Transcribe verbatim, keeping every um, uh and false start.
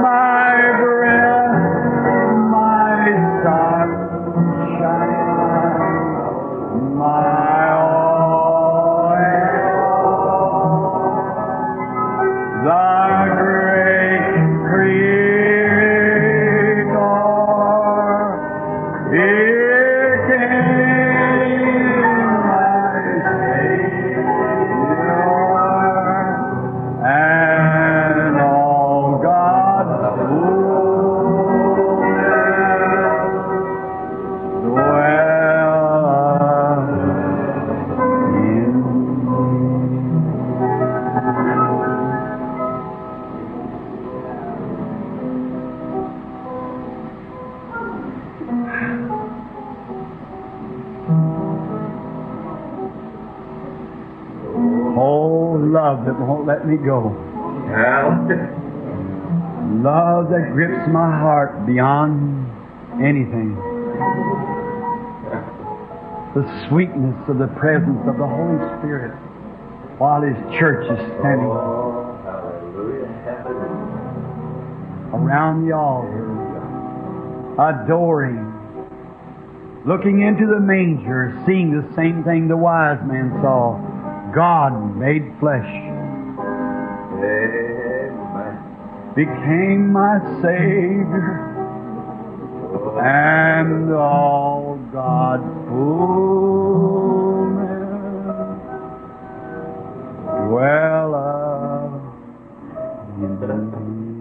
my breath, my sunshine, my all, the great Creator, He came, my Savior, and all God's fullness dwelleth in Oh, love that won't let me go. Love that grips my heart beyond anything. The sweetness of the presence of the Holy Spirit while His church is standing around the altar, adoring, looking into the manger, seeing the same thing the wise man saw. God made flesh, became my Savior, and all God's fullness dwelleth in me.